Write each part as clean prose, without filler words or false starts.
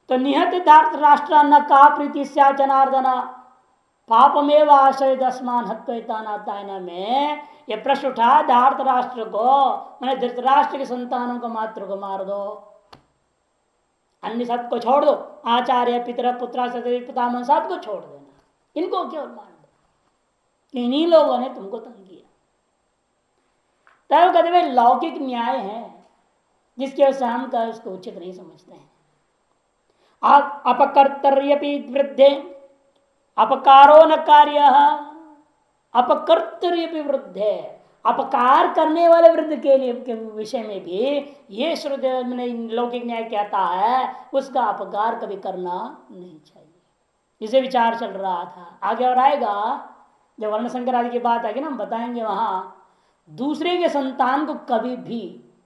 तो निहत धार्त राष्ट्र न का प्रीति स्या जनार्दन पापमेव आश्रय दस्मान हत्वैतानातायन में ये प्रश्न उठा धार्त राष्ट्र को, मैंने धृतराष्ट्र के संतानों को मात्र को मार दो, अन्य सबको छोड़ दो, आचार्य पितर पुत्र पितामह सबको छोड़ देना, इनको क्यों मार दो, इन्हीं लोगों ने तुमको तंग किया। तब कहते हुए लौकिक न्याय है जिसके वजह से हम का उसको उचित नहीं समझते हैं। अपकर्तर्यपि वृद्धे अपकारो न कार्य, अपकर्तर्यपि वृद्धे, अपकार करने वाले वृद्ध के लिए के विषय में भी ये श्रुति लौकिक न्याय कहता है उसका अपकार कभी करना नहीं चाहिए। इसे विचार चल रहा था, आगे और आएगा जब वर्ण संकर आदि की बात आएगी ना, हम बताएंगे वहां दूसरे के संतान को कभी भी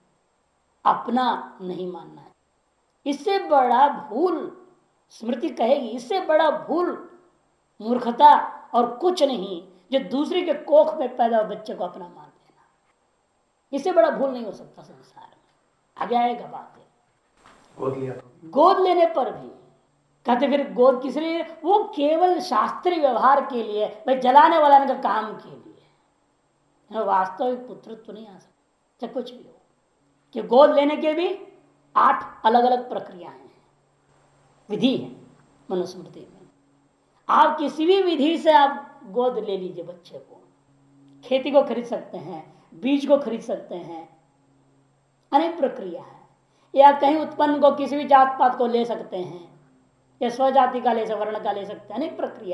अपना नहीं मानना है। इससे बड़ा भूल स्मृति कहेगी, इससे बड़ा भूल मूर्खता और कुछ नहीं जो दूसरे के कोख में पैदा हुए बच्चे को अपना मान लेना, इससे बड़ा भूल नहीं हो सकता संसार में। आगे आएगा बात है। गोद लिया तो गोद लेने पर भी कहते फिर गोद किस लिए, वो केवल शास्त्रीय व्यवहार के लिए, भाई जलाने वाला का काम के लिए, वास्तविक पुत्रत्व तो नहीं आ सकता। चाहे कुछ भी हो कि गोद लेने के भी 8 अलग अलग प्रक्रियाएं हैं, विधि है मनुस्मृति में। आप किसी भी विधि से आप गोद ले लीजिए बच्चे को, खेती को खरीद सकते हैं, बीज को खरीद सकते हैं, अनेक प्रक्रिया है, या कहीं उत्पन्न को किसी भी जात पात को ले सकते हैं, या स्वजाति का ले सकते, वर्ण का ले सकते हैं, अनेक प्रक्रिया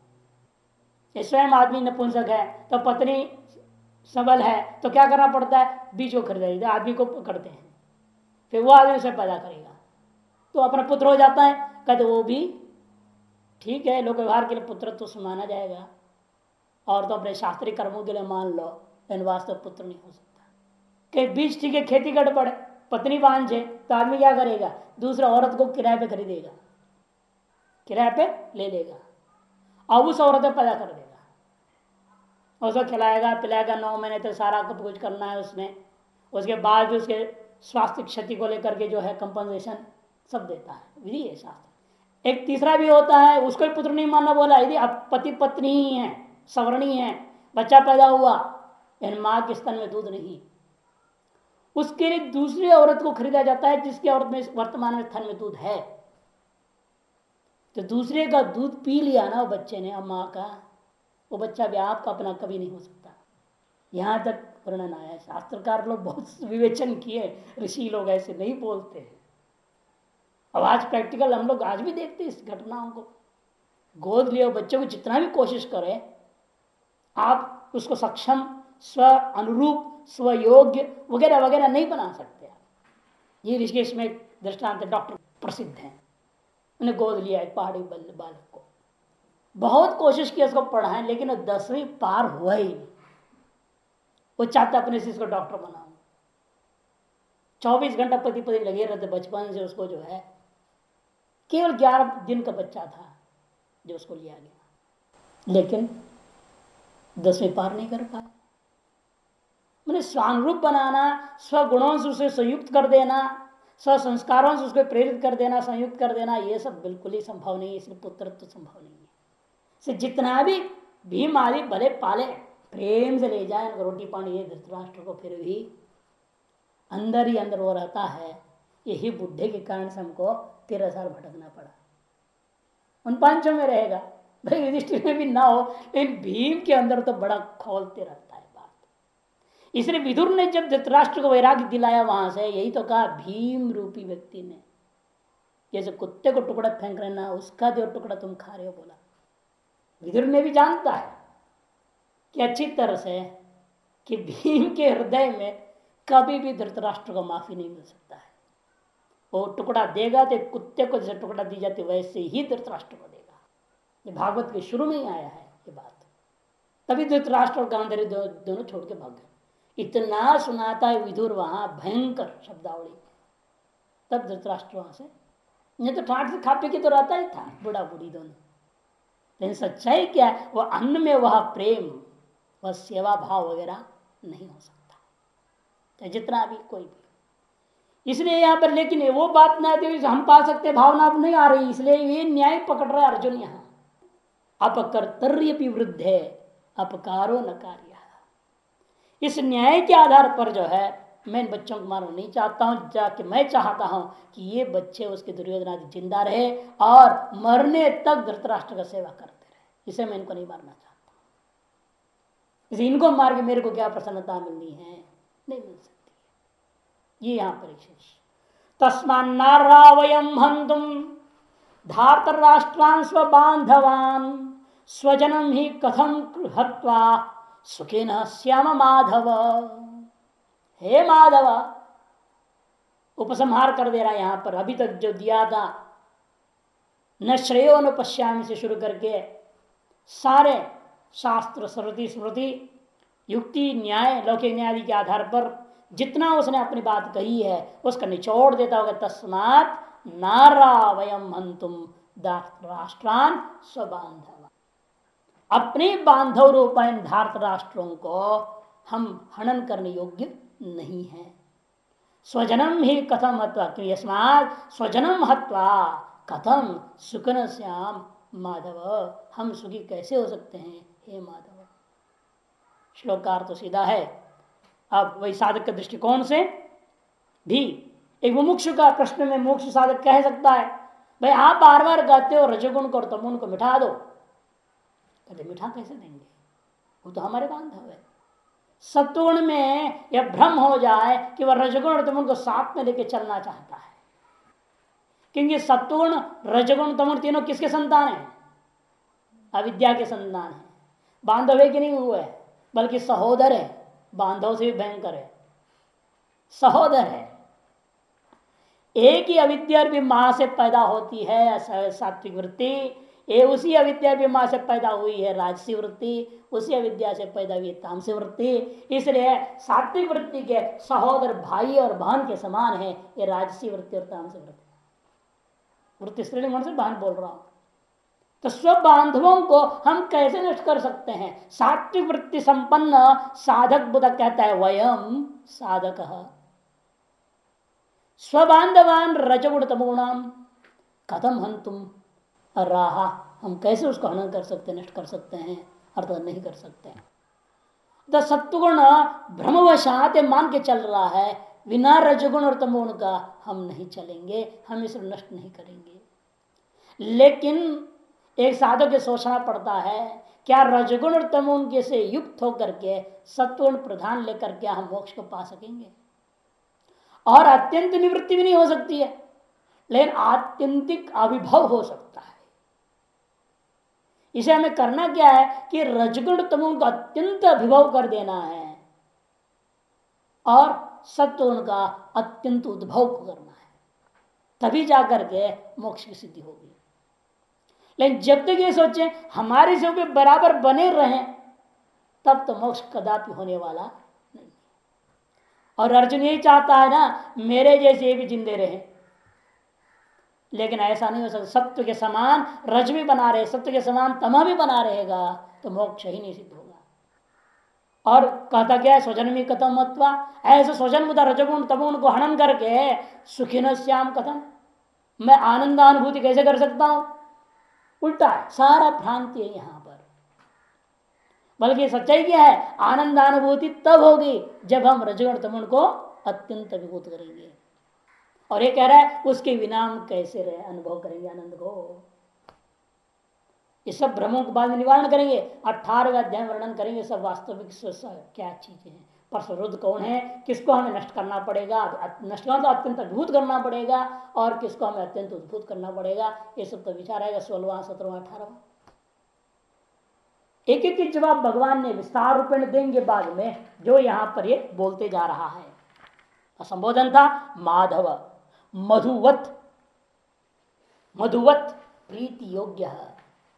है। स्वयं आदमी नपुंसक है तो पत्नी सबल है तो क्या करना पड़ता है, बीज को खरीदा, आदमी को पकड़ते हैं, फिर वो आदमी उसे पैदा करेगा तो अपना पुत्र हो जाता है। कहते वो भी ठीक है, लोक व्यवहार के लिए पुत्र तो माना जाएगा, और तो अपने शास्त्रीय कर्मों के लिए मान लो, लेकिन वास्तव पुत्र नहीं हो सकता। कि बीज ठीक है, खेती गड़बड़, पत्नी बांझ है तो आदमी क्या करेगा, दूसरा औरत को किराए पे खरीदेगा, किराए पे ले लेगा और उस औरत को पैदा कर देगा, उसको खिलाएगा पिलाएगा, 9 महीने तक सारा कुछ करना है उसमें, उसके बाद भी उसके स्वास्थ्य क्षति को लेकर के जो है कंपनसेशन सब देता है, विधि है शास्त्र। एक तीसरा भी होता है, उसको पुत्र नहीं मानना बोला, यदि अब पति पत्नी ही है, सवर्णी है, बच्चा पैदा हुआ इन माँ के स्तन में दूध नहीं, उसके लिए दूसरी औरत को खरीदा जाता है जिसकी औरत में वर्तमान में स्तन में दूध है। तो दूसरे का दूध पी लिया ना वो बच्चे ने, अब माँ का, वो बच्चा भी आपका अपना कभी नहीं हो सकता। यहां तक वर्णन आया, शास्त्रकार लोग बहुत विवेचन किए, ऋषि लोग ऐसे नहीं बोलते हैं। अब आज प्रैक्टिकल हम लोग आज भी देखते हैं इस घटनाओं को। गोद लिए बच्चों को जितना भी कोशिश करें आप उसको सक्षम, स्व अनुरूप, स्वयोग्य वगैरह वगैरह नहीं बना सकते। ये ऋषिकेश में दृष्टांत डॉक्टर प्रसिद्ध हैं, उन्हें गोद लिया एक पहाड़ी बालक को, बहुत कोशिश की उसको पढ़ाएं लेकिन वो 10वीं पार हुआ ही नहीं। वो चाहता अपने से इसको डॉक्टर बनाऊं, 24 घंटा पति पति लगे रहते बचपन से उसको, जो है केवल 11 दिन का बच्चा था जो उसको लिया गया, लेकिन 10वीं पार नहीं कर पाया। मैंने स्वानुरूप बनाना, स्वगुणों से उसे संयुक्त कर देना, स्व संस्कारों से उसको प्रेरित कर देना, संयुक्त कर देना, ये सब बिल्कुल ही संभव नहीं है, इसलिए पुत्रत्व तो संभव नहीं है। से जितना भी भीम आदि भले पाले प्रेम से ले जाए रोटी पानी ये धृतराष्ट्र को, फिर भी अंदर ही अंदर वो रहता है। यही बुढ़े के कारण से हमको 13 साल भटकना पड़ा। उन 5 में रहेगा, भाई युधिष्ठिर में भी ना हो, लेकिन भीम के अंदर तो बड़ा खोलते रहता है बात। इसलिए विदुर ने जब धृतराष्ट्र को वैराग्य दिलाया वहां से, यही तो कहा भीम रूपी व्यक्ति ने, जैसे कुत्ते को टुकड़ा फेंक रहे ना, उसका जो टुकड़ा तुम खा रहे हो, बोला। विदुर ने भी जानता है कि अच्छी तरह से कि भीम के हृदय में कभी भी धृतराष्ट्र को माफी नहीं मिल सकता है। वो टुकड़ा देगा तो कुत्ते को जैसे टुकड़ा दी जाती वैसे ही धृतराष्ट्र को देगा। ये भागवत के शुरू में ही आया है ये बात। तभी धृतराष्ट्र और गांधारी दोनों छोड़ के भाग गए। इतना सुनाता है विदुर वहां भयंकर शब्दावली, तब धृतराष्ट्र वहां से, नहीं तो ठाट से खा पी के तो रहता ही था बूढ़ा बूढ़ी दोनों। लेकिन सच्चाई क्या है, वह अन्न में वह प्रेम, वह सेवा भाव वगैरह नहीं हो सकता, जितना भी कोई भी। इसलिए यहाँ पर, लेकिन वो बात ना आती हम पा सकते भावना अब नहीं आ रही, इसलिए ये न्याय पकड़ रहा है अर्जुन यहाँ। अपकर्तव्य वृद्ध है अपकारो न कार्य। इस न्याय के आधार पर जो है मैं इन बच्चों को मारना नहीं चाहता हूं, जाके मैं चाहता हूं कि ये बच्चे उसके दुर्योधन आदि जिंदा रहे और मरने तक धृतराष्ट्र का सेवा करते रहे। इसे मैं इनको नहीं मारना चाहता। इसे इनको मार के मेरे को क्या प्रसन्नता मिलनी है, नहीं मिल सकती। ये यहां पर विशेष तस्मान्नारा वयम हंतुम धार्तराष्ट्रान् स्वबांधवान् स्वजनम ही कथम हत्वा सुखिन श्याम माधव। हे माधव, उपसंहार कर दे रहा है यहां पर। अभी तक जो दिया था न श्रेयो न पश्यामि से शुरू करके सारे शास्त्र श्रुति स्मृति युक्ति न्याय लौकिक न्याय के आधार पर जितना उसने अपनी बात कही है उसका निचोड़ देता होगा। तस्मात् नारा वयम हंतुम राष्ट्रान स्वबांधव। अपने बांधव रूपायन धार्त राष्ट्रों को हम हनन करने योग्य नहीं है। स्वजनम ही कथम हत्वा, क्यों यस्मात् स्वजनम हत्वा कथम सुखन श्याम माधव। हम सुखी कैसे हो सकते हैं हे माधव। श्लोकार तो सीधा है। अब वही साधक के दृष्टिकोण से भी एक मुमुक्षु का प्रश्न में मोक्ष साधक कह सकता है, भाई आप बार बार कहते हो रजोगुण को और तमोगुण को मिटा दो। कहते मिठा कैसे देंगे, वो तो हमारे बांधव है। सत्वगुण में यह भ्रम हो जाए कि वह रजगुण और तमोगुण को साथ में लेके चलना चाहता है, क्योंकि सत्वगुण रजगुण तमोगुण तीनों किसके संतान है, अविद्या के संतान है। बांधव है कि नहीं हुए, बल्कि सहोदर है, बांधव से भी भयंकर है, सहोदर है। एक ही अविद्या भी मां से पैदा होती है सात्विक वृत्ति, ये उसी अविद्या भी मां से पैदा हुई है राजसी वृत्ति, उसी अविद्या से पैदा हुई है तामसी वृत्ति। इसलिए सात्विक वृत्ति के सहोदर भाई और बहन के समान है ये राजसी वृत्ति और तामसी वृत्ति। वृत्ति स्त्रीलिंग से बहन बोल रहा हूं। तो स्व बांधवों को हम कैसे नष्ट कर सकते हैं। सात्विक वृत्ति संपन्न साधक बुद्ध कहता है वयम साधक स्वबांधवान रजगुण तमोगुणाम कथम हंतुम राहा। हम कैसे उसको हनन कर सकते हैं, नष्ट कर सकते हैं, अर्थात नहीं कर सकते हैं। तो सत्वगुण भ्रमवशात मान के चल रहा है, बिना रजगुण और तमोगुण का हम नहीं चलेंगे, हम इसे नष्ट नहीं करेंगे। लेकिन एक साधक के सोचना पड़ता है, क्या रजगुण और तमोगुण के से युक्त होकर के सत्वगुण प्रधान लेकर के हम मोक्ष को पा सकेंगे। और अत्यंत निवृत्ति भी नहीं हो सकती है, लेकिन आत्यंतिक अविभव हो सकता है। इसे हमें करना क्या है कि रजगुण तमोगुण का अत्यंत अभिभव कर देना है और सत्वगुण का अत्यंत उद्भव करना है, तभी जाकर के मोक्ष की सिद्धि होगी। लेकिन जब तक ये सोचे हमारे से ऊपर बराबर बने रहें, तब तो मोक्ष कदापि होने वाला नहीं। और अर्जुन यही चाहता है ना, मेरे जैसे भी जिंदे रहे, लेकिन ऐसा नहीं हो सकता। सत्व के समान रज भी बना रहे, सत्व के समान तमह भी बना रहेगा तो मोक्ष ही नहीं सिद्ध होगा। और कहता क्या है, स्वजन में कथम मत्वा, ऐसे स्वजन मुदा रजगुण तमोगुण को हनन करके सुखिन श्याम कथम, मैं आनंदानुभूति कैसे कर सकता हूं। उल्टा है, सारा भ्रांति है यहां पर। बल्कि सच्चाई क्या है, आनंदानुभूति तब होगी जब हम रजगुण तमोगुण को अत्यंत विभूत करेंगे। और ये कह रहा है उसके बिना हम कैसे रहे अनुभव करेंगे आनंद को। ये सब भ्रमों के बाद निवारण करेंगे। 18वें अध्याय वर्णन करेंगे सब वास्तविक क्या चीजें हैं, परसरुद्ध कौन है, किसको हमें नष्ट करना पड़ेगा, नष्ट करना तो अत्यंत अद्भुत करना पड़ेगा, और किसको हमें अत्यंत उद्भुत करना पड़ेगा। ये सब तो विचार आएगा 16वां 17वां 18वां। एक एक जवाब भगवान ने विस्तार रूप में देंगे बाद में, जो यहां पर ये बोलते जा रहा है। संबोधन था माधव मधुवत, मधुवत प्रीति योग्य है,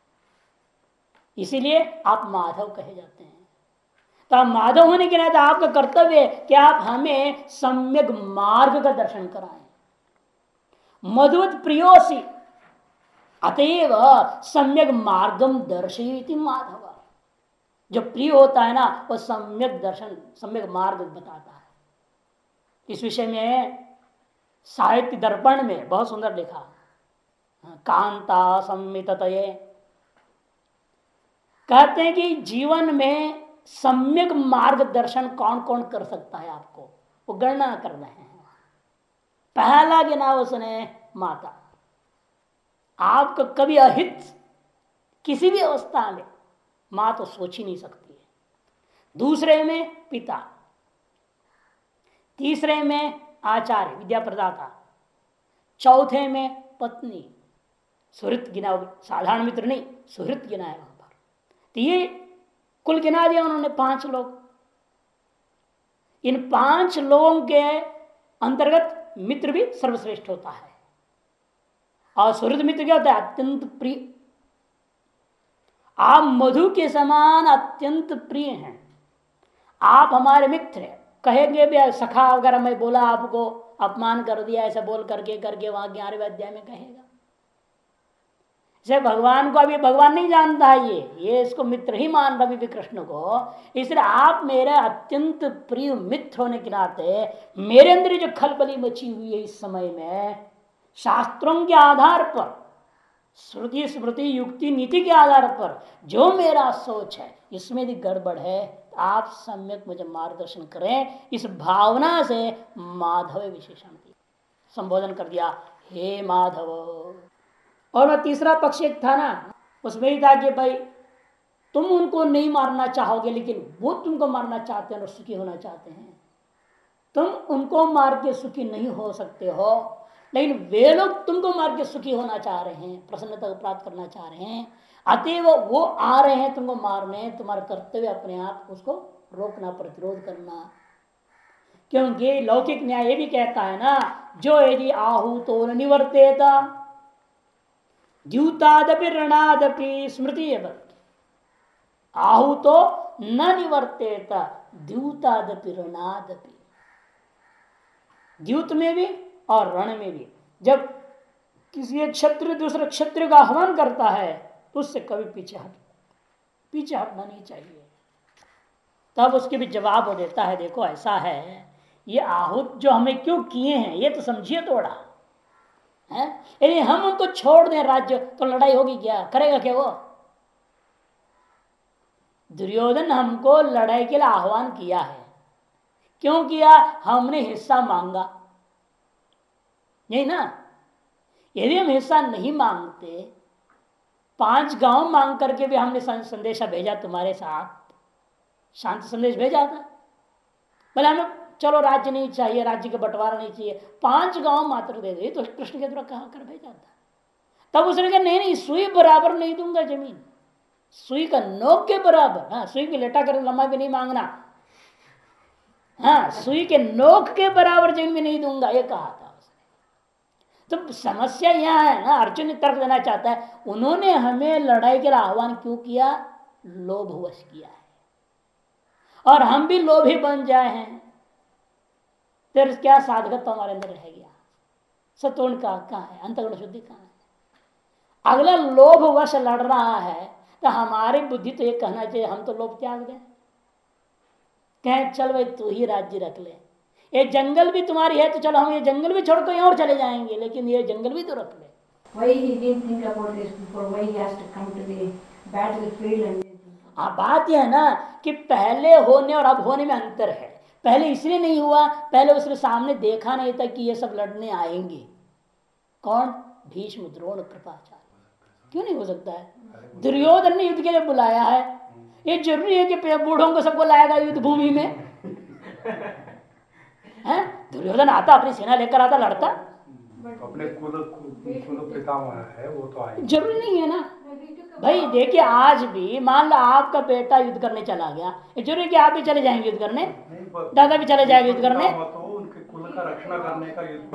इसीलिए आप माधव कहे जाते हैं। तो आप माधव होने के नाते आपका कर्तव्य है कि आप हमें सम्यक मार्ग का दर्शन कराएं। मधुवत प्रियोसी अतएव सम्यक मार्गम दर्शयति माधव। जो प्रिय होता है ना, वो सम्यक दर्शन सम्यक मार्ग बताता है। इस विषय में साहित्य दर्पण में बहुत सुंदर लिखा, कांता संमिततये। कहते हैं कि जीवन में सम्यक मार्गदर्शन कौन कौन कर सकता है आपको, वो गणना कर रहे हैं। पहला गिना उसने माता। आपको कभी अहित किसी भी अवस्था में मां तो सोच ही नहीं सकती है। दूसरे में पिता, तीसरे में आचार्य विद्या प्रदाता, चौथे में पत्नी, सुहृत गिना, साधारण मित्र नहीं, सुहृत गिना है वहां पर। तो ये कुल गिना दिया उन्होंने 5 लोग। इन 5 लोगों के अंतर्गत मित्र भी सर्वश्रेष्ठ होता है। और सुहृद मित्र क्या होता है? अत्यंत प्रिय। आप मधु के समान अत्यंत प्रिय हैं, आप हमारे मित्र हैं। कहेंगे भी सखा वगैरह मैं बोला आपको अपमान कर दिया, ऐसा बोल करके वहां 11वें अध्याय में कहेगा। इसे भगवान को अभी भगवान नहीं जानता है, ये इसको मित्र ही मान रहा भी कृष्ण को। इसलिए आप मेरे अत्यंत प्रिय मित्र होने के नाते मेरे अंदर जो खलबली मची हुई है इस समय में, शास्त्रों के आधार पर, श्रुति स्मृति युक्ति नीति के आधार पर जो मेरा सोच है इसमें भी गड़बड़ है, आप सम्यक मुझे मार्गदर्शन करें। इस भावना से माधव विशेषण दिया, संबोधन कर दिया, हे माधव। और वह तीसरा पक्ष एक था ना, उसमें ही था कि भाई तुम उनको नहीं मारना चाहोगे, लेकिन वो तुमको मारना चाहते हैं और सुखी होना चाहते हैं। तुम उनको मार के सुखी नहीं हो सकते हो, लेकिन वे लोग तुमको मार के सुखी होना चाह रहे हैं, प्रसन्नता को प्राप्त करना चाह रहे हैं। अतएव वो आ रहे हैं तुमको मारने, तुम्हारा कर्तव्य अपने आप उसको रोकना, प्रतिरोध करना। क्योंकि लौकिक न्याय ये भी कहता है ना, जो यदि आहू तो न निवर्तेता द्यूतादपि ऋणादपि स्मृति। आहू तो न निवर्तेता द्यूतादपि ऋणादपि, द्यूत में भी और रण में भी। जब किसी एक क्षत्रिय दूसरे क्षत्रिय का आह्वान करता है तो उससे कभी पीछे हटना नहीं चाहिए। तब उसके भी जवाब वो देता है, देखो ऐसा है, ये आहूत जो हमें क्यों किए हैं ये तो समझिए थोड़ा है। यदि हम उनको छोड़ दें राज्य तो लड़ाई होगी क्या, करेगा क्या वो? दुर्योधन हमको लड़ाई के लिए आह्वान किया है, क्यों किया? हमने हिस्सा मांगा, यही ना। यदि हम हिस्सा नहीं मांगते, 5 गांव मांग करके भी हमने संदेशा भेजा तुम्हारे साथ, शांति संदेश भेजा था, बोले हमें चलो राज्य नहीं चाहिए, राज्य का बंटवारा नहीं चाहिए, 5 गांव मात्र दे दे, तो कृष्ण के द्वारा कहा कर भेजा था। तब उसने कहा नहीं सुई बराबर नहीं दूंगा जमीन, सुई का नोक के बराबर। हाँ, सुई की लेटा कर लम्बा भी नहीं मांगना, हाँ सुई के नोक के बराबर जमीन में नहीं दूंगा, ये कहा था उसने। तो समस्या यह है ना, अर्जुन तर्क देना चाहता है, उन्होंने हमें लड़ाई के लिए आह्वान क्यों किया? लोभवश किया है, और हम भी लोभी बन जाए हैं, फिर क्या साधकत्व हमारे अंदर रह गया? सत्वगुण का कहाँ है? अंतगुण शुद्धि कहाँ है? अगला लोभवश लड़ रहा है तो हमारी बुद्धि तो ये कहना चाहिए हम तो लोभ त्याग दें, कहें चल भाई तू ही राज्य रख ले, ये जंगल भी तुम्हारी है तो चलो हम ये जंगल भी छोड़ कहीं और चले जाएंगे, लेकिन ये जंगल भी तो रख ले। हाँ, बात यह है ना कि पहले होने और अब होने में अंतर है। पहले इसलिए नहीं हुआ, पहले उसने सामने देखा नहीं था कि ये सब लड़ने आएंगे। कौन? भीष्म, द्रोण, कृपाचार्य। क्यों नहीं हो सकता है? दुर्योधन ने युद्ध के लिए बुलाया है, ये जरूरी है कि बूढ़ों को सबको लाएगा युद्ध भूमि में? है दुर्योधन आता, अपनी सेना लेकर आता, लड़ता, अपने कुल पितामह है वो तो आए, जरूरी नहीं है ना भाई। देखिए आज भी मान लो आपका बेटा युद्ध करने चला गया, जरूरी कि आप भी चले जाएंगे युद्ध करने? दादा भी चले जाएंगे युद्ध करने? तो उनके कुल का रक्षण करने का युद्ध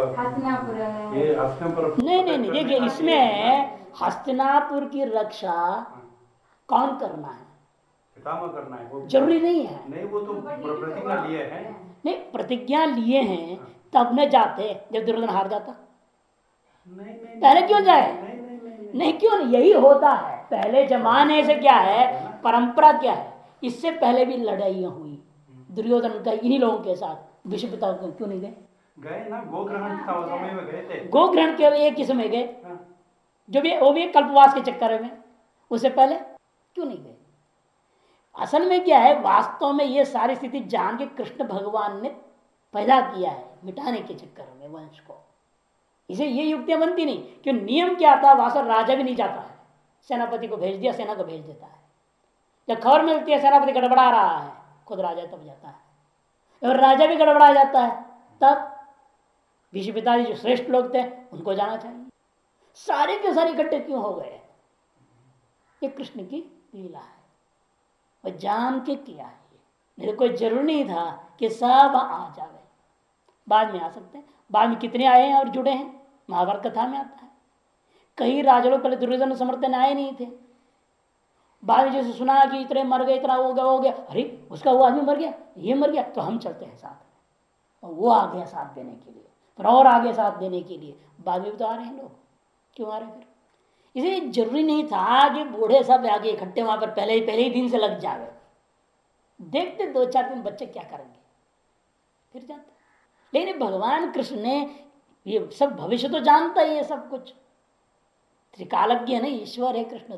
नहीं, देखिए इसमें हस्तिनापुर की रक्षा कौन करना है? पितामह करना है, वो जरूरी नहीं है। नहीं, वो तो प्रतिज्ञा लिए हैं। नहीं, प्रतिज्ञा लिए हैं तब न जाते जब दुर्योधन हार जाता। नहीं, पहले क्यों जाए? नहीं क्यों नहीं? यही होता है पहले जमाने से। क्या है परंपरा, क्या है? इससे पहले भी लड़ाइयां हुई दुर्योधन का इन्हीं लोगों के साथ, भीष्म पिता क्यों नहीं गए? गए ना, गोग्रहण का समय में गए थे। गोग्रहण के एक ही समय गए, हाँ। जो भी वो भी कल्पवास के चक्कर में, उससे पहले क्यों नहीं गए? असल में क्या है, वास्तव में ये सारी स्थिति जान के कृष्ण भगवान ने पैदा किया है मिटाने के चक्कर में वंश को। इसे ये युक्तियां बनती नहीं, क्यों? नियम क्या था, वास्तव राजा भी नहीं जाता है, सेनापति को भेज दिया, सेना को भेज देता है। जब खबर मिलती है सेनापति गड़बड़ा रहा है, खुद राजा तब जाता है। और राजा भी गड़बड़ा जाता है, तब भीष्म पिताजी जो श्रेष्ठ लोग थे उनको जाना चाहिए। सारे के सारे इकट्ठे क्यों हो गए? ये कृष्ण की लीला है, वह जान के किया है। नहीं तो कोई जरूरी नहीं था कि सब आ जावे, बाद में आ सकते हैं। बाद में कितने आए हैं और जुड़े हैं, महाभारत कथा में आता है। कई राजा लोग पहले दुर्योधन समर्थन आए नहीं थे, बाद में जैसे सुना कि इतने मर गए, इतना हो गया, अरे उसका वो आदमी मर गया, ये मर गया, तो हम चलते हैं साथ में। और वो आ गया साथ देने के लिए, फिर और आगे साथ देने के लिए, बाद में भी तो आ रहे हैं लोग। क्यों आ रहे फिर? इसे जरूरी नहीं था कि बूढ़े सब आगे इकट्ठे वहां पर पहले ही दिन से लग जावे। देखते 2-4 दिन बच्चे क्या करेंगे, फिर जाते। लेकिन भगवान कृष्ण ने ये सब भविष्य तो जानता ही है, सब कुछ त्रिकालज्ञ है ना, ईश्वर है कृष्ण।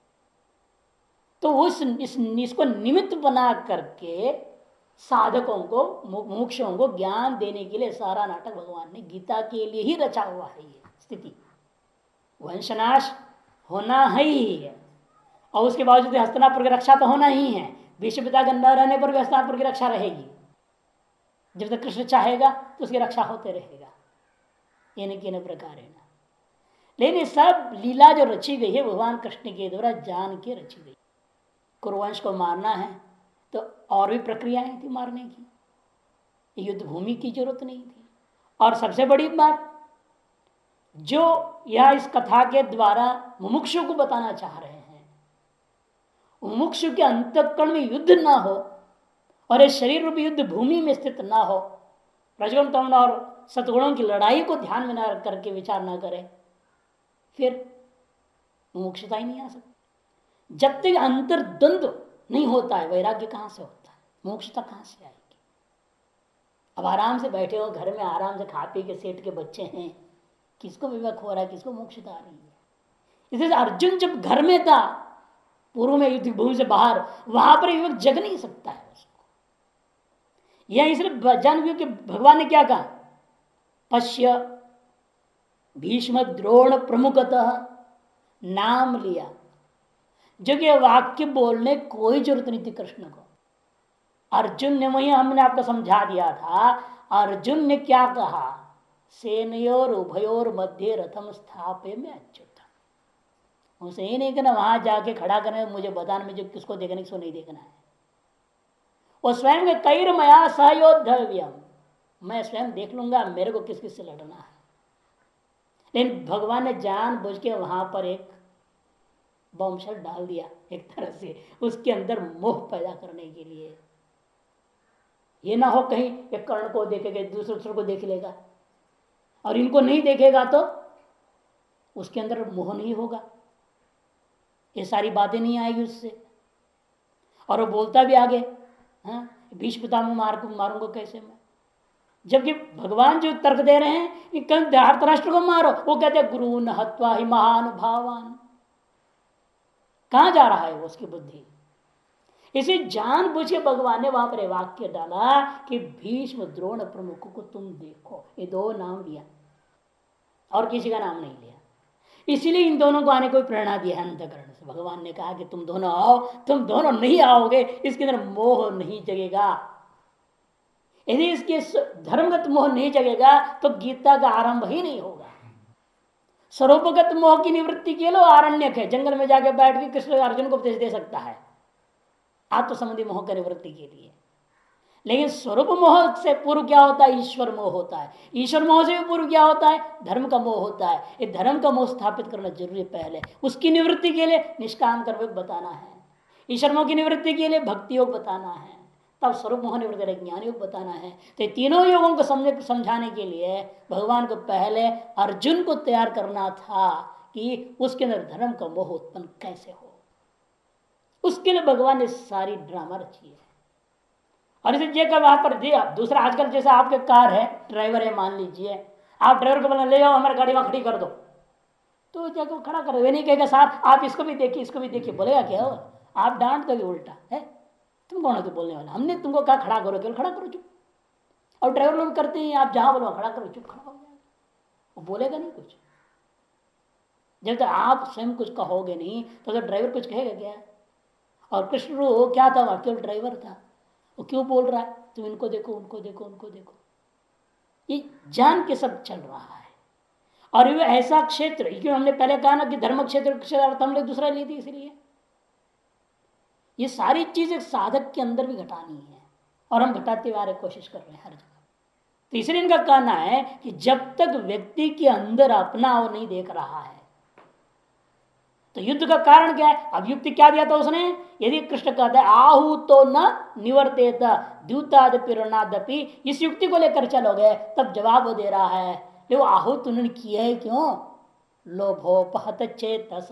तो इसको निमित्त बना करके साधकों को, मोक्षों को ज्ञान देने के लिए सारा नाटक भगवान ने गीता के लिए ही रचा हुआ है। ये स्थिति वंशनाश होना ही है, और उसके बावजूद हस्तिनापुर की रक्षा तो होना ही है। भीष्म पिता के न रहने पर भी हस्तिनापुर की रक्षा रहेगी। जब तक कृष्ण चाहेगा तो उसकी रक्षा होते रहेगा, ये प्रकार है ना। लेकिन सब लीला जो रची गई है भगवान कृष्ण के द्वारा जान के रची गई। कुरुवंश को मारना है तो और भी प्रक्रियाएं थी मारने की, युद्ध भूमि की जरूरत नहीं थी। और सबसे बड़ी बात जो यह इस कथा के द्वारा मुमुक्षु को बताना चाह रहे हैं, मुमुक्षु के अंतःकरण में युद्ध ना हो और ये शरीर रूपी युद्ध भूमि में स्थित ना हो, रजगुण तमोगुण और सतगुणों की लड़ाई को ध्यान में न करके विचार ना करें, फिर मुमुक्षुता ही नहीं आ सकती। जब तक अंतर्द्वंद्व नहीं होता है, वैराग्य कहां से होता है, मोक्षता कहां से आएगी? अब आराम से बैठे हो घर में, आराम से खा पी के सेठ के बच्चे हैं, किसको विवेक हो रहा है, किसको मोक्षता आ रही है? इसलिए अर्जुन जब घर में था, पूर्व में युद्ध भूमि से बाहर, वहां पर विवेक जग नहीं सकता है उसको। यह इसलिए जान कि भगवान ने क्या कहा, पश्य भीष्म द्रोण प्रमुखतः नाम लिया, जो कि वाक्य बोलने कोई जरूरत नहीं थी कृष्ण को। अर्जुन ने, वही हमने आपको समझा दिया था, अर्जुन ने क्या कहा, सेनयोर उभयोर मध्य रथम स्थापे में अच्युत। उसे ही नहीं कहना वहां जाके खड़ा करने, मुझे बताने में जो किसको देखने किसको नहीं देखना है। वो स्वयं के कैरमया सहयोद्धव्यम, मैं स्वयं देख लूंगा मेरे को किस किस से लड़ना है। लेकिन भगवान ने जान बुझ के वहां पर एक बॉम्बशेल डाल दिया, एक तरह से उसके अंदर मोह पैदा करने के लिए। ये ना हो कहीं एक कर्ण को देखेगा दूसरे को देख लेगा, और इनको नहीं देखेगा तो उसके अंदर मोह नहीं होगा, ये सारी बातें नहीं आएगी उससे। और वो बोलता भी आगे, हाँ भीष्म पितामह मारूंगा कैसे मैं, जबकि भगवान जो तर्क दे रहे हैं कि कल धृतराष्ट्र को मारो, वो कहते हैं गुरु न हत्वा ही महानुभावान। कहां जा रहा है वो उसकी बुद्धि? इसे जान बुझ के भगवान ने वहां पर वाक्य डाला कि भीष्म द्रोण प्रमुख को तुम देखो, ये दो नाम लिया और किसी का नाम नहीं लिया। इसीलिए इन दोनों को आने को प्रेरणा दिया है अंतःकरण से। भगवान ने कहा कि तुम दोनों आओ, तुम दोनों नहीं आओगे इसके अंदर मोह नहीं जगेगा। यदि इसके धर्मगत मोह नहीं जगेगा तो गीता का आरंभ ही नहीं होगा। स्वरूपगत मोह की निवृत्ति के लिए आरण्यक है, जंगल में जाके बैठ के कृष्ण अर्जुन को उपदेश दे सकता है आत्म संबंधी मोह की निवृत्ति के लिए। लेकिन स्वरूप मोह से पूर्व क्या होता है, ईश्वर मोह होता है। ईश्वर मोह से भी पूर्व क्या होता है, धर्म का मोह होता है। ये धर्म का मोह स्थापित करना जरूरी है पहले, उसकी निवृत्ति के लिए निष्काम कर्म बताना है, ईश्वर मोह की निवृत्ति के लिए भक्ति योग बताना है, तब स्वरूप मोह निवृत्ति ज्ञान योग बताना है। तो तीनों योगों को समझाने के लिए भगवान को पहले अर्जुन को तैयार करना था कि उसके अंदर धर्म का मोह उत्पन्न कैसे हो। उसके लिए भगवान ने सारी ड्रामा रची है। और इसे जे का वहां पर दिया दूसरा, आजकल जैसे आपके कार है, ड्राइवर है मान लीजिए, आप ड्राइवर को बोला ले जाओ हमारी गाड़ी वहां खड़ी कर दो, तो जाकर खड़ा कर, वे नहीं कहेगा साहब आप इसको भी देखिए इसको भी देखिए, बोलेगा क्या हो, आप डांट दोगे उल्टा है। तुम कौन हो तो बोलने वाला, हमने तुमको कहा खड़ा करो, केवल खड़ा करो चुप। और ड्राइवर लोग करते हैं, आप जहां बोलो खड़ा करो चुप, खड़ा हो जाएगा, वो बोलेगा नहीं कुछ। जब तक आप स्वयं कुछ कहोगे नहीं तो ड्राइवर कुछ कहेगा क्या। और कृष्ण क्या था, वहां केवल ड्राइवर था, वो क्यों बोल रहा है तुम इनको देखो उनको देखो उनको देखो, ये जान के सब चल रहा है। और ये ऐसा क्षेत्र, क्यों हमने पहले कहा ना कि धर्म क्षेत्र हम लोग दूसरा लिए थे, इसलिए ये सारी चीज एक साधक के अंदर भी घटानी है, और हम घटाते हुए कोशिश कर रहे हैं हर जगह। तो इसलिए इनका कहना है कि जब तक व्यक्ति के अंदर अपना वो नहीं देख रहा है, तो युद्ध का कारण क्या है। अब युक्ति क्या दिया था उसने, यदि कृष्ण कहता है आहु तो न निवर्तेत द्यूतादपि, इस युक्ति को लेकर चलोगे तब जवाब वो दे रहा है, वो आहूत उन्होंने किया है क्यों, लोभोपहत चेतस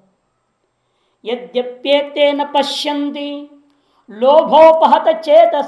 यद्यप्येते न पश्यन्ति लोभोपहत चेतस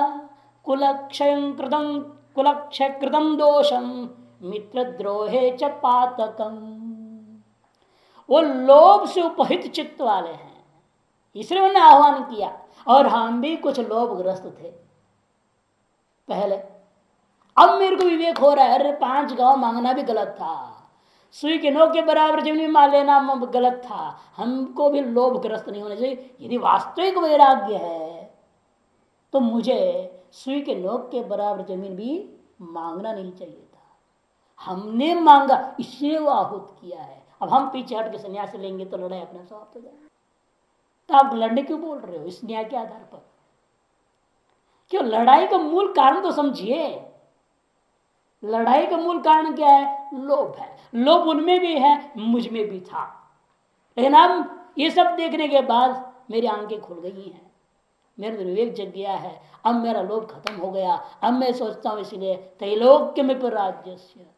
कुलक्षय कृतम दोषम मित्रद्रोहे च पातकम। वो लोभ से उपहित चित्त वाले हैं, इसलिए उन्होंने आह्वान किया। और हम भी कुछ लोभग्रस्त थे पहले, अब मेरे को विवेक हो रहा है, अरे 5 गांव मांगना भी गलत था, सुई के नोक के बराबर जमीन मान लेना गलत था, हमको भी लोभग्रस्त नहीं होना चाहिए। यदि वास्तविक वैराग्य है तो मुझे सुई के नोक के बराबर जमीन भी मांगना नहीं चाहिए था, हमने मांगा इसलिए वो आहूत किया है। अब हम पीछे हट के संन्यास लेंगे तो लड़ाई अपने समाप्त हो जाएगी। तो आप लड़ने क्यों बोल रहे हो इस न्याय के आधार पर, क्यों, लड़ाई का मूल कारण तो समझिए। लड़ाई का मूल कारण क्या है, लोभ है। लोभ उनमें भी है, मुझ में भी था, लेकिन अब ये सब देखने के बाद मेरी आंखें खुल गई हैं, मेरा विवेक जग गया है, अब मेरा लोभ खत्म हो गया। अब मैं सोचता हूं इसलिए त्रैलोक्य में पर राज्य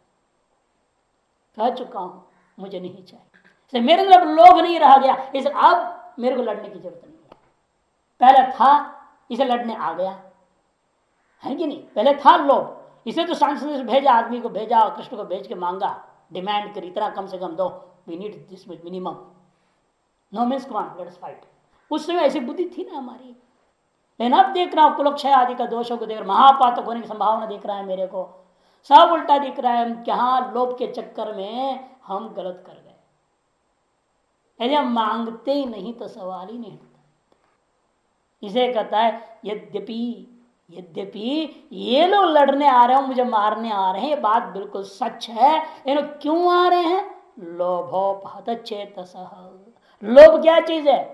कह चुका हूं, मुझे नहीं चाहिए, मेरे अंदर लोभ नहीं रहा गया, इसे अब मेरे को लड़ने की जरूरत नहीं है। पहले था इसे लड़ने आ गया है कि नहीं, पहले था लोभ, इसे तो सांसद भेजा, आदमी को भेजा, कृष्ण को भेज के मांगा, डिमांड करी इतना कम से कम दो, we need this much minimum, no means come on let us fight. उस समय ऐसी बुद्धि थी ना हमारी, लेकिन अब देख रहा हूं कुलक्षय आदि का दोषों को देख रहा, महापातक होने की संभावना दिख रहा है मेरे को, सब उल्टा दिख रहा है। क्या लोभ के चक्कर में हम गलत कर गए, यदि हम मांगते ही नहीं तो सवाल ही नहीं उठता। इसे कहता है यद्यपि ये लोग लड़ने आ रहे हो, मुझे मारने आ रहे हैं, ये बात बिल्कुल सच है, लेकिन क्यों आ रहे हैं, लोभोपहत चेतस। लोभ क्या चीज है,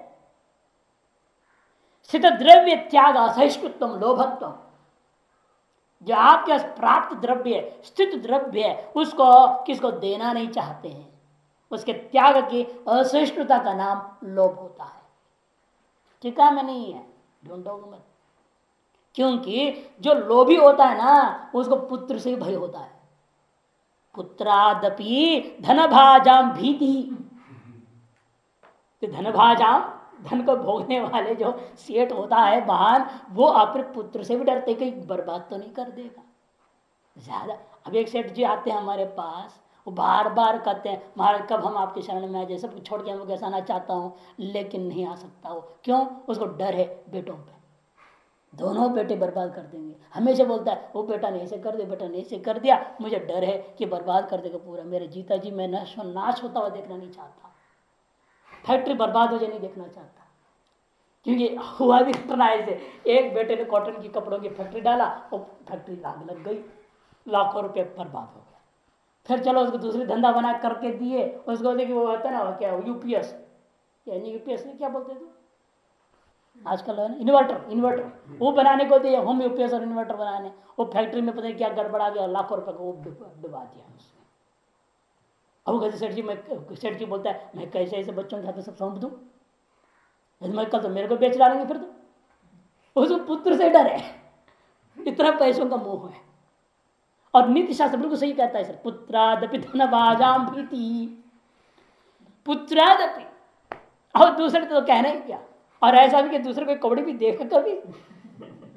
स्थित द्रव्य त्याग असहिष्णुत्व लोभत्व, जो आपके प्राप्त द्रव्य है, स्थित द्रव्य है, उसको किसको देना नहीं चाहते हैं, उसके त्याग की असहिष्णुता का नाम लोभ होता है। टीका में नहीं है, ढूंढोगे मत, क्योंकि जो लोभी होता है ना उसको पुत्र से भय होता है, पुत्रादपि धनभाजाम भीति, धनभाजाम धन को भोगने वाले जो सेठ होता है बहन, वो अपने पुत्र से भी डरते कहीं बर्बाद तो नहीं कर देगा ज्यादा। अब एक सेठ जी आते हैं हमारे पास, वो बार बार कहते हैं महाराज कब हम आपके शरण में आ जाए, सब कुछ छोड़ के हम लोग ऐसा आना चाहता हूँ, लेकिन नहीं आ सकता वो, क्यों, उसको डर है बेटों पे, दोनों बेटे बर्बाद कर देंगे। हमेशा बोलता है वो बेटा ने ऐसे कर दिया, बेटा ने ऐसे कर दिया, मुझे डर है कि बर्बाद कर देगा पूरा, मेरे जीता जी मैं नाश होता हुआ देखना नहीं चाहता, फैक्ट्री बर्बाद हो जाए नहीं देखना चाहता। क्योंकि हुआ भी घटना ऐसे, एक बेटे ने कॉटन की कपड़ों की फैक्ट्री डाला, वो फैक्ट्री आग लग गई, लाखों रुपए बर्बाद हो गया। फिर चलो उसको दूसरी धंधा बना करके दिए, उसको देखिए वो होता है ना क्या यूपीएस, यानी यूपीएस नहीं क्या बोलते थे आजकल है ना, इन्वर्टर वो बनाने को दिए, होम यूपीएस और इन्वर्टर बनाने, वो फैक्ट्री में पता नहीं क्या गड़बड़ा गया, लाखों रुपए को डुबा दिया उसने। अब कहते सेठ जी बोलता है मैं कैसे ऐसे बच्चों के हाथ सब सौंप दूं, मैं कल तो मेरे को बेच डालेंगे, फिर तो उसको पुत्र से डर है, इतना पैसों का मोह है। और नीति शास्त्र बिल्कुल सही कहता है सर, पुत्रादपि धनभाजाम भीति, पुत्रादपि, और दूसरे तो कहना ही क्या, और ऐसा भी कि दूसरे को कपड़े भी देखा कभी,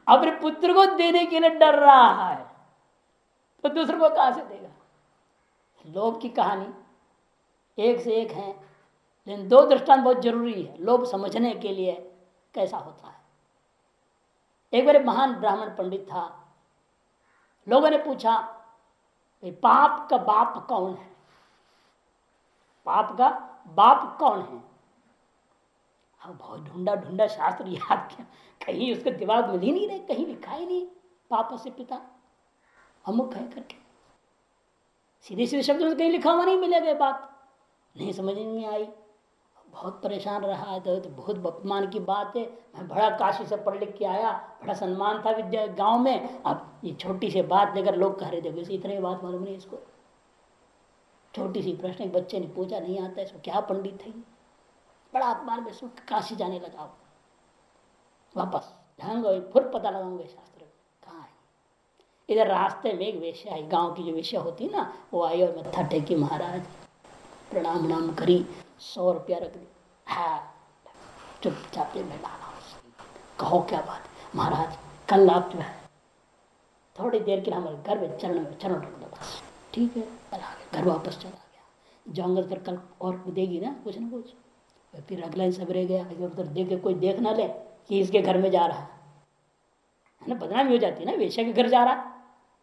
अपने पुत्र को देने के लिए डर रहा है तो दूसरे को कहां से देगा। लोभ की कहानी एक से एक है, लेकिन दो दृष्टांत बहुत जरूरी है लोभ समझने के लिए कैसा होता है। एक बार महान ब्राह्मण पंडित था, लोगों ने पूछा पाप का बाप कौन है, पाप का बाप कौन है। अब बहुत ढूंढा ढूंढा शास्त्र याद किया, कहीं उसके दिमाग मिल ही नहीं रहे, कहीं लिखा ही नहीं पाप से पिता अमुक है करके, सीधे सीधे शब्दों से कहीं लिखा हुआ नहीं मिलेगा, बात नहीं समझ में आई, बहुत परेशान रहा। तो बहुत अपमान की बात है, मैं बड़ा काशी से पढ़ लिख के आया, बड़ा सम्मान था विद्या गांव में, अब ये छोटी सी बात लेकर लोग कह रहे थे वैसे इतने बात मालूम नहीं इसको, छोटी सी प्रश्न एक बच्चे ने पूछा नहीं आता इसको, क्या पंडित है, बड़ा अपमान में सुख काशी जाने लगा। वापस जाऊंगा फिर पता लगाऊंगा शास्त्र कहाँ है। इधर रास्ते में एक वेश्या आई, गांव की जो वेश्या होती है ना, वो आई और मत्था टेकी, महाराज प्रणाम नाम करी, 100 रुपया रख दी, हाँ चुपचाप में डाला। कहो क्या बात है महाराज, कल आप जो है थोड़ी देर के लिए हमारे घर में चरण रख दो बस, ठीक है। चला गया, घर वापस चला गया, जाऊंगा फिर कल और देगी ना कुछ, फिर अगला ही सवेरे गया, इधर उधर देख के कोई देख ना ले कि इसके घर में जा रहा है ना, बदनामी हो जाती है ना, वेश्या के घर जा रहा है।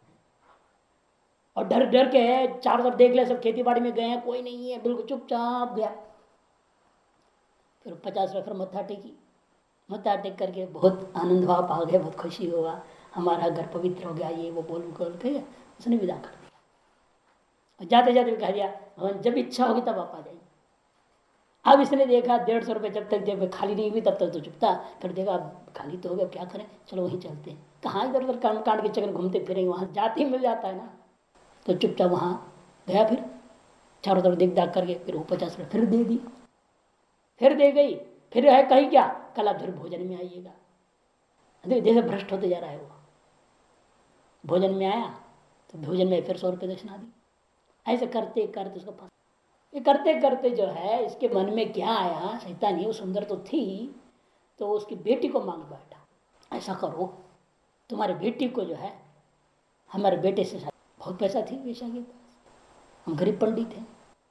और डर डर के चारों तरफ देख ले, सब खेती बाड़ी में गए हैं, कोई नहीं है, बिल्कुल चुपचाप गया। फिर 50 रुपये मत्था टेकी, मत्था टेक करके बहुत आनंद भाव आ गया, बहुत खुशी हुआ, हमारा घर पवित्र हो गया, ये वो बोल के उसने विदा कर दिया। और जाते जाते कह दिया जब इच्छा होगी तब आप आ जाइए। अब इसने देखा 150 रुपये जब तक जेब में खाली नहीं हुई तब तक तो चुपता, फिर देखा अब खाली तो हो गया, क्या करें, चलो वहीं चलते हैं। कहाँ इधर उधर कांड कांड के चक्कर घूमते फिरेंगे, वहाँ जाते ही मिल जाता है ना। तो चुपचाप वहाँ गया, फिर चारों तरफ देख दाख करके फिर वो 50 रुपये फिर दे दी, फिर दे गई, फिर है कहीं क्या कल आप फिर भोजन में आइएगा। जैसे भ्रष्ट होते जा रहा है वो, भोजन में आया तो भोजन में फिर 100 रुपये दक्षिणा दी। ऐसे करते करते उसको फंस, ये करते करते जो है इसके मन में क्या आया, शैतानी, वो सुंदर तो थी, तो उसकी बेटी को मांग बैठा, ऐसा करो तुम्हारी बेटी को जो है हमारे बेटे से, बहुत पैसा थी वेश्या के पास, हम गरीब पंडित हैं।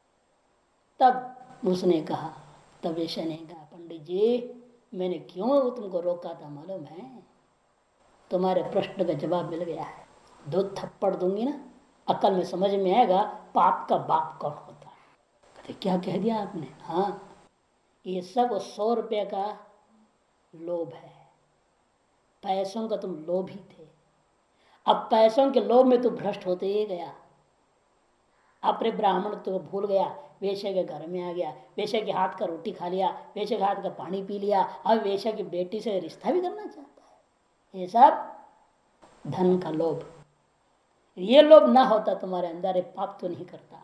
तब उसने कहा, तब वेश्या ने कहा पंडित जी मैंने क्यों तुमको रोका था मालूम है, तुम्हारे प्रश्न का जवाब मिल गया है, 2 थप्पड़ दूंगी ना अकल में समझ में आएगा पाप का बाप कौन होता है। कहते क्या कह दिया आपने, हाँ ये सब 100 रुपये का लोभ है, पैसों का तुम लोभ ही थे, अब पैसों के लोभ में तू भ्रष्ट होते ही गया, अपने ब्राह्मण तो भूल गया, वेश्या के घर में आ गया, वेश्या के हाथ का रोटी खा लिया, वेश्या के हाथ का पानी पी लिया, अब वेश्या की बेटी से रिश्ता भी करना चाहता है। ये सब धन का लोभ, ये लोभ ना होता तुम्हारे अंदर पाप तो नहीं करता।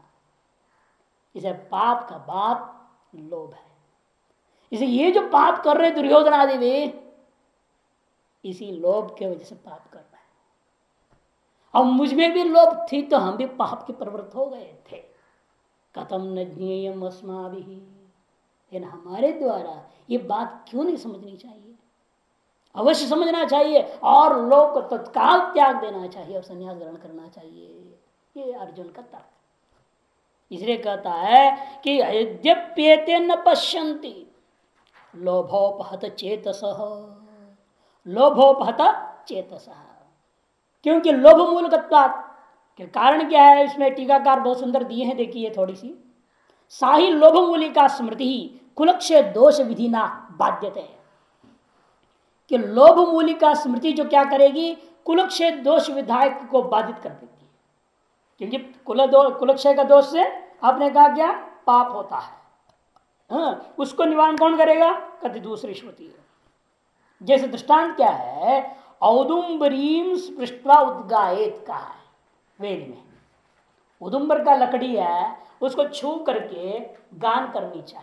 इसे पाप का बाप लोभ है। इसे ये जो पाप कर रहे दुर्योधन आदि वे इसी लोभ के वजह से पाप कर रहे हैं। अब मुझमें भी लोभ थी तो हम भी पाप के प्रवृत्त हो गए थे। कथम न ज्ञेयम अस्माभिः, लेकिन हमारे द्वारा ये बात क्यों नहीं समझनी चाहिए, अवश्य समझना चाहिए और लोग को तत्काल त्याग देना चाहिए और संन्यास ग्रहण करना चाहिए। ये अर्जुन का तर्क, इसलिए कहता है कि यद्यप्येते न पश्यन्ति लोभोपहत चेतसः, लोभोपहत चेतसः, क्योंकि लोभ मूलकत्वात् के कारण क्या है, इसमें टीकाकार बहुत सुंदर दिए हैं, देखिए थोड़ी सी, साही लोभ मूलिका स्मृति कुलक्षय दोष विधि ना बाध्यते, कि लोभ मूलिका स्मृति जो क्या करेगी, कुलक्षय दोष विधायक को बाधित कर देती है, क्योंकि कुलक्षय का दोष से आपने कहा क्या पाप होता है, हाँ, उसको निवारण कौन करेगा, कहते दूसरी श्रुति है। जैसे दृष्टांत क्या है, औदुम्बरीम स्पृष्ट्वा उद्गायेत कहा है वेद में, उदुम्बर का लकड़ी है उसको छू करके गान करनी चाहिए,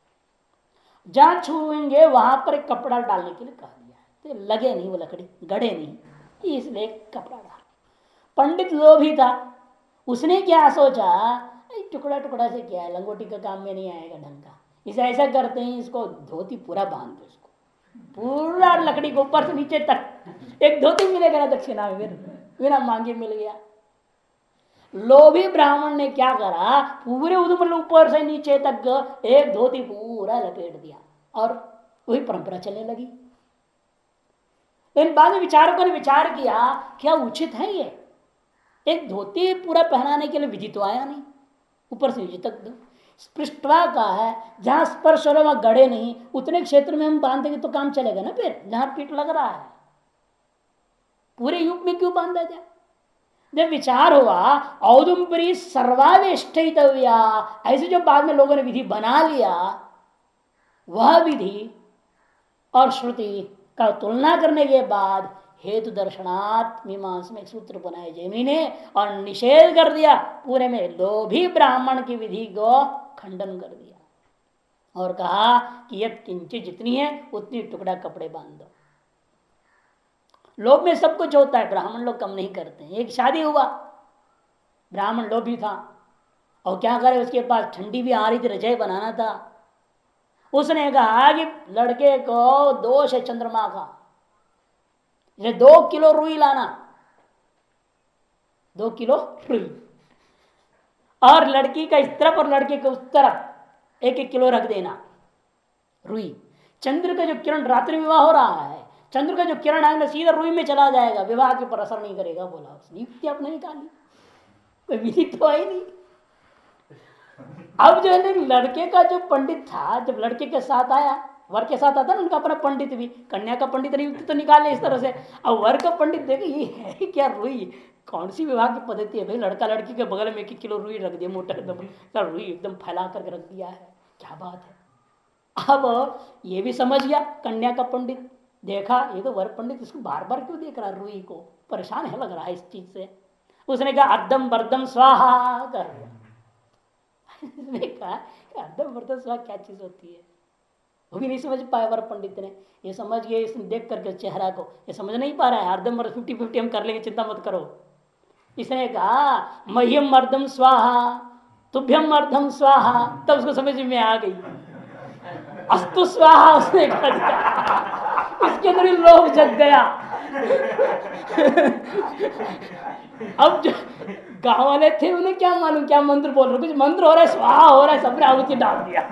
जहां छूएंगे वहां पर एक कपड़ा डालने के लिए कहा दिया है, तो लगे नहीं वो लकड़ी, गड़े नहीं, इसलिए कपड़ा डाल। पंडित लोभी था, उसने क्या सोचा टुकड़ा टुकड़ा से क्या है, लंगोटी का काम में नहीं आएगा ढंग का, इसे ऐसा करते हैं इसको धोती पूरा बांध दो, इसको पूरा लकड़ी को ऊपर से नीचे तक एक धोती मिलेगा ना दक्षिणा में, बिना मांगे मिल गया। लोभी ब्राह्मण ने क्या करा, पूरे उधम ऊपर से नीचे तक एक धोती पूरा लपेट दिया और वही परंपरा चलने लगी। इन बाद में विचारकों ने विचार किया क्या उचित है ये, एक धोती पूरा पहनाने के लिए विधि तो आया नहीं, ऊपर से नीचे तक दो पृष्ठवा का है, जहां स्पर्श हो रहा वहां गड़े नहीं, उतने क्षेत्र में हम बांध देंगे तो काम चलेगा ना, फिर जहां पीठ लग रहा है पूरे युग में क्यों बांधा जाए। जब विचार हुआ औदुंबरी सर्वावेष्टितव्या, ऐसे जो बाद में लोगों ने विधि बना लिया, वह विधि और श्रुति का तुलना करने के बाद हेतु दर्शनात् मीमांसा में एक सूत्र बनाए जैमिनी ने और निषेध कर दिया पूरे में, लोभी ब्राह्मण की विधि को खंडन कर दिया और कहा कि यद किंचित जितनी है उतनी टुकड़ा कपड़े बांध दो। लोभ में सब कुछ होता है, ब्राह्मण लोग कम नहीं करते हैं। एक शादी हुआ, ब्राह्मण लोभी था और क्या करे, उसके पास ठंडी भी आ रही थी, रजाई बनाना था। उसने कहा कि लड़के को दोष है चंद्रमा का, 2 किलो रुई लाना, 2 किलो रुई, और लड़की का इस तरफ और लड़के के उस तरफ 1-1 किलो रख देना रुई। चंद्र का जो किरण, रात्रि विवाह हो रहा है, चंद्र का जो किरण आएगा सीधा रुई में चला जाएगा, विवाह के ऊपर असर नहीं करेगा। बोला उसने, युक्ति आपने निकाली, कोई विधि तो है नहीं। अब जो है लड़के का जो पंडित था, जब लड़के के साथ आया, वर के साथ आता ना उनका अपना पंडित भी, कन्या का पंडित नहीं युक्ति तो निकाले इस तरह से। अब वर का पंडित देखे ये है क्या रुई, कौन सी विवाह की पद्धति है भाई, लड़का लड़की के बगल में 1 किलो रुई रख दिया, मोटा एकदम रुई एकदम फैला करके रख दिया है, क्या बात है। अब ये भी समझ गया कन्या का पंडित, देखा ये तो वर पंडित इसको बार बार क्यों देख रहा है, रुई को परेशान है लग रहा है इस चीज से। उसने कहा अर्धम वर्धम स्वाहा कर दिया। इसने कहा अर्धम वर्धम स्वाहा क्या चीज होती है, वो भी नहीं समझ पाया वर पंडित ने। ये समझ गए, इसने देख करके चेहरा को ये समझ नहीं पा रहा है, अर्धम वर्ध 50-50 हम कर लेंगे, चिंता मत करो। इसने कहा मह्यम अर्धम स्वाहा तुभ्यम अर्धम स्वाहा, तब उसको समझ में आ गई, अस्तु स्वाहा उसने कह दिया, इसके अंदर ही लोभ जग गया। अब जो गांव वाले थे उन्हें क्या मालूम क्या मंत्र बोल रहे, कुछ मंत्र हो रहा है, स्वाहा हो रहा है, सबने आहुति डाल दिया।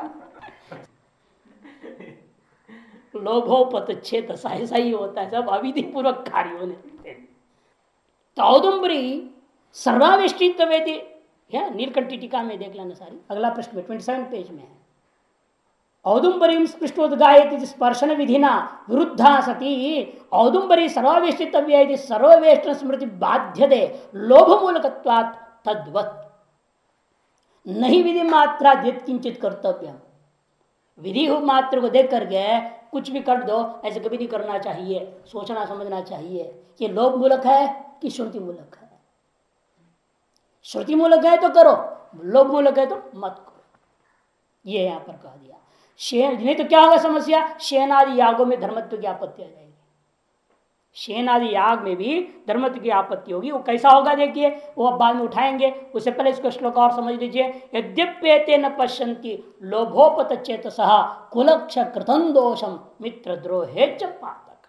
लोभोपतच्छेद ऐसा ही होता है, सब अविधि पूर्वक कार्य होने लगते हैं। तो औदुंबरी सर्वाविष्टित वेदी है, नीलकंठी टीका में देख लेना सारी, अगला प्रश्न में 27 पेज में है। औदुंबरी स्पृष्टोद्गायति स्पर्शन विधिना विरुद्धा सती औदुंबरी सर्वावेष्टितव्य सर्ववेष्टन स्मृति बाध्यते लोभ मूलकत्वात् तद्वत् नहीं विधि मात्रा द्वित किंचित कर्तव्य। विधि मात्र को देख करके कुछ भी कर दो ऐसे कभी नहीं करना चाहिए, सोचना समझना चाहिए कि लोभ मूलक है कि श्रुति मूलक है। श्रुति मूलक है तो करो, लोभ मूलक है तो मत करो, ये यहां पर कह दिया। नहीं तो क्या होगा समस्या, शेन आदि यागों में धर्मत्व की आपत्ति आ जाएगी। शेन आदि याग में भी धर्मत्व की आपत्ति होगी। वो कैसा होगा देखिए, वो अब बाद में उठाएंगे, उससे पहले इसको श्लोक और समझ लीजिए। यद्यप्येते न पश्यन्ति लोभोपत चेतसः कुलक्ष कृतं दोषम मित्र द्रोहे च पातक।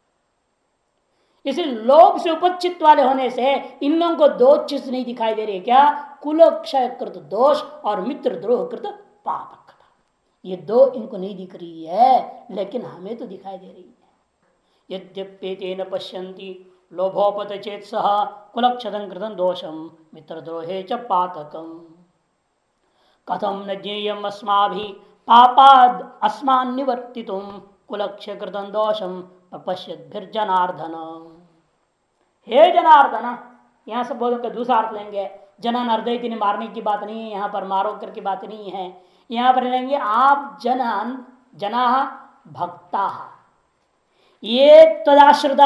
इसलिए लोभ से उपचित वाले होने से इन लोगों को दो चीज नहीं दिखाई दे रही, क्या, कुलक्षय कृत दोष और मित्र द्रोह कृत पातक। ये दो इनको नहीं दिख रही है, लेकिन हमें तो दिखाई दे रही है। यद्यप्येते न पश्यन्ति लोभोपत चेतसः कुलक्षतं कृतं दोषम मित्रद्रोहे च पातकम्। कथं न ज्ञेयम् अस्माभिः पापाद् अस्मान् निवर्तितुं कुलक्ष कृतं दोषम पश्यद्भिर्जनार्दन। हे जनार्दन, यहाँ से बोल कर दूसरा अर्थ लेंगे। जनन अर्दयति, मारने की बात नहीं है यहाँ पर, मारो करके बात नहीं है। यहाँ पर लेंगे आप जनन जना भक्ता ये तदाश्रिता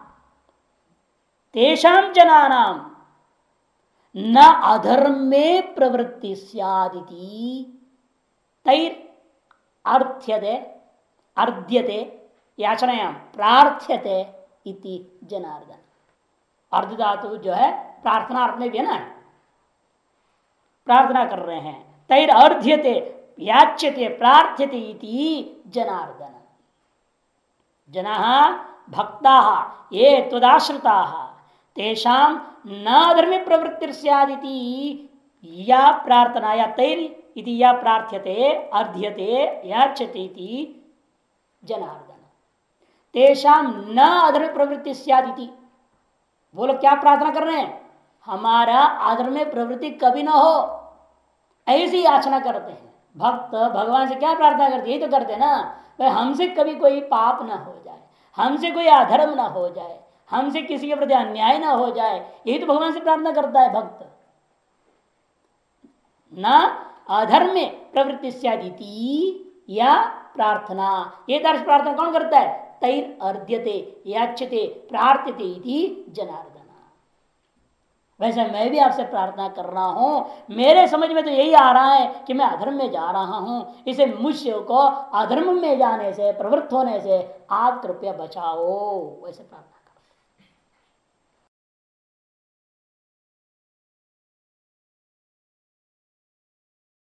तेषां जनानां न अधर्मे प्रवृत्ति स्यादिति तैर अर्थ्यते अर्ध्यते याचनायां प्रार्थ्यते इति जनार्दन। अर्ध धातु जो है प्रार्थना अर्थ में भी है ना, प्रार्थना कर रहे हैं। तैर अर्ध्यते याच्यते प्रार्थ्यते इति जनार्दन। जना भक्ता ये त्वदाश्रिता तेषाम न अधर्मी प्रवृत्ति सदिति या प्रार्थना या तैर इति या प्रार्थ्यते अर्ध्यते याच्यते इति जनार्दन तेषाम न अधर्मी प्रवृत्ति सदिति। वो लोग क्या प्रार्थना कर रहे हैं? हमारा अधर्म प्रवृत्ति कभी ना हो, ऐसी याचना करते हैं। भक्त भगवान से क्या प्रार्थना करते? यही तो करते हैं ना, भाई हमसे कभी कोई पाप ना हो जाए, हमसे कोई अधर्म ना हो जाए, हमसे किसी के प्रति अन्याय ना हो जाए, यही तो भगवान से प्रार्थना करता है भक्त। न अधर्म प्रवृत्ति सदिति या प्रार्थना, ये दर्श प्रार्थना कौन करता है? तैर अर्ध्यते याच्यते प्रार्थ्यते इति जनार्दन। वैसे मैं भी आपसे प्रार्थना कर रहा हूं, मेरे समझ में तो यही आ रहा है कि मैं अधर्म में जा रहा हूं, इसे मुझ को अधर्म में जाने से प्रवृत्त होने से आप कृपया बचाओ, वैसे प्रार्थना